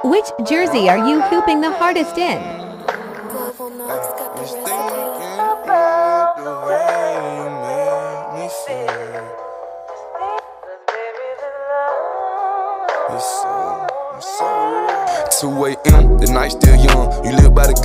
Which jersey are you hooping the hardest in? It's 2 a.m., the night still young. You live by the